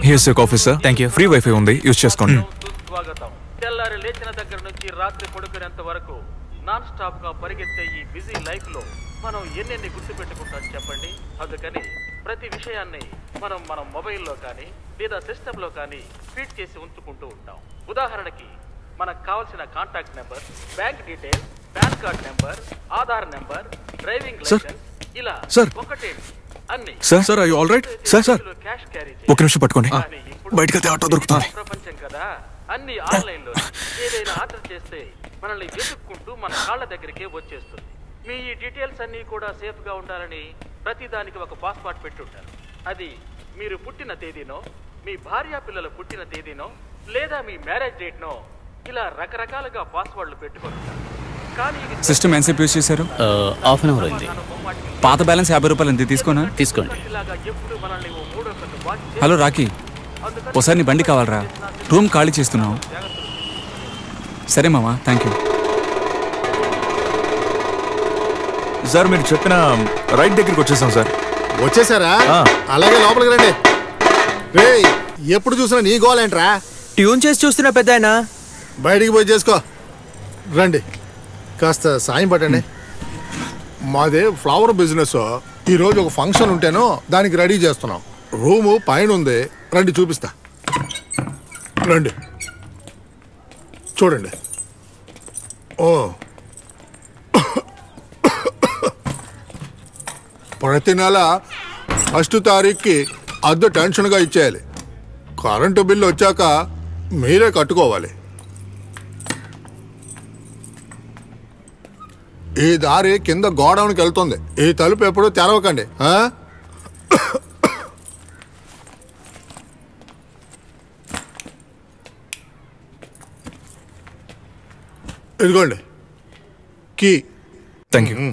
Here's your coffee sir. Thank you. Free WiFi ఉంది, use చేసుకోండి. స్వాగతం. తెల్లారి లేచిన దగ్గర నుంచి రాత్రి పడుకునేంత వరకు నాన్ స్టాప్ గా పరిగెత్తే ఈ బిజీ లైఫ్ లో మనం ఎన్నెన్ని గుర్తుపెట్టుకుంటాం చెప్పండి. అందుకని ప్రతి విషయాన్ని మనం మన మొబైల్లో కానీ లేదా సిస్టమ్ లో కానీ ఫీడ్ చేసి ఉంచుకుంటూ ఉంటాం. ఉదాహరణకి మనకు కావాల్సిన contact number, bank details, pan card number, Aadhaar number, driving licence, ఇలా ఒకటే అన్ని. Sir are you all right? Sir cash carry ఒక నిమిషం పట్టుకోండి, బయటకు వెళ్తే ఆటో దొరుకుతుంది. ప్రపంచం కదా, అన్ని ఆన్లైన్ లో. ఏదైనా ఆర్డర్ చేస్తే మనల్ని వెతుక్కుంటూ మన కాళ్ళ దగ్గరికే వచ్చేస్తుంది. మీ ఈ డీటెయిల్స్ అన్ని కూడా సేఫ్ గా ఉండాలని ప్రతి దానికి ఒక పాస్వర్డ్ పెట్టుంటారు. అది మీరు పుట్టిన తేదీనో, మీ భార్య పిల్లలు పుట్టిన తేదీనో, లేదా మీ మ్యారేజ్ డేట్ నో, ఇలా రకరకాలుగా పాస్వర్డ్లు పెట్టుకుంటారు. కానీ సిస్టమ్ ఎంతసేపు యూజ్ చేశారు? హాఫ్ అన్ అవర్ అయింది. పాత బ్యాలెన్స్ 50 రూపాయలు ఎంత తీసుకోనా? తీసుకోండి. హలో రాకీ, ఒకసారి నీ బండి కావాలరా, రూమ్ ఖాళీ చేస్తున్నాం. సరే మామా, థ్యాంక్ యూ. సార్ మీరు చెప్పిన రైట్ దగ్గరికి వచ్చేసాం సార్. వచ్చేసారా? అలాగే లోపలికి రండి. రే, ఎప్పుడు చూసినా నీ గోలేంట్రా? ట్యూన్ చేసి చూస్తున్నా పెద్దాయన. బయటికి పోయి చేసుకో. రండి, కాస్త సాయం పట్టండి. మాదే ఫ్లవర్ బిజినెస్. ఈరోజు ఒక ఫంక్షన్ ఉంటేనో దానికి రెడీ చేస్తున్నాం. రూము పైన ఉంది, రండి చూపిస్తా. రండి చూడండి. ఓ, ప్రతి నెల 1వ తారీఖుకి అద్దె టెన్షన్గా ఇచ్చేయాలి. కరెంటు బిల్లు వచ్చాక మీరే కట్టుకోవాలి. ఈ దారి కింద గోడౌన్కి వెళ్తుంది. ఈ తలుపు ఎప్పుడు తెరవకండి. ఇదిగోండి key. Thank you.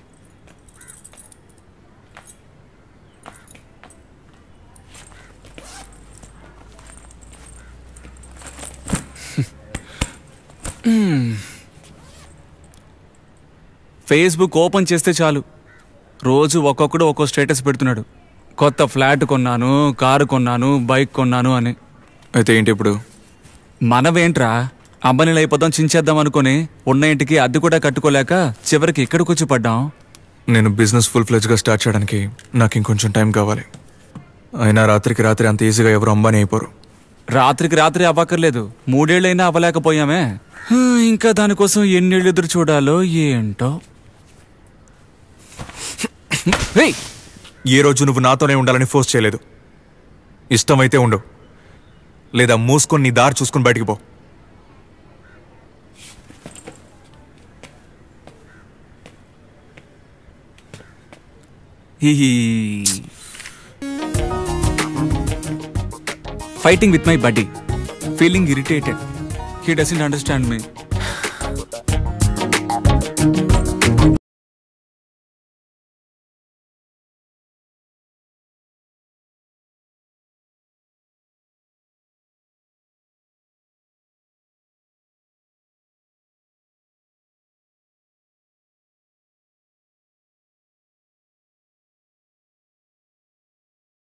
Facebook open చేస్తే చాలు, రోజు ఒక్కొక్కడు ఒక్కో స్టేటస్ పెడుతున్నాడు. కొత్త ఫ్లాట్ కొన్నాను, కారు కొన్నాను, బైక్ కొన్నాను అని. అయితే ఏంటి ఇప్పుడు? మనవేంట్రా, అంబనీలు అయిపోతాం, చించేద్దాం అనుకుని ఉన్న ఇంటికి అద్దె కూడా కట్టుకోలేక చివరికి ఇక్కడికి వచ్చి పడ్డాం. నేను బిజినెస్ ఫుల్ ఫ్లెడ్జ్గా స్టార్ట్ చేయడానికి నాకు ఇంకొంచెం టైం కావాలి. అయినా రాత్రికి రాత్రి అంత ఈజీగా ఎవరు అంబానీ అయిపోరు. రాత్రికి రాత్రి అవ్వక్కర్లేదు, 3 ఏళ్ళైనా అవ్వలేకపోయామే. ఇంకా దానికోసం ఎన్నేళ్ళు ఎదురు చూడాలో ఏంటో. ఏ రోజు నువ్వు నాతోనే ఉండాలని ఫోర్స్ చేయలేదు. ఇష్టమైతే ఉండు, లేదా మూసుకొని నీ దారి చూసుకుని బయటికి పో. Fighting with my buddy, feeling irritated. He doesn't understand me.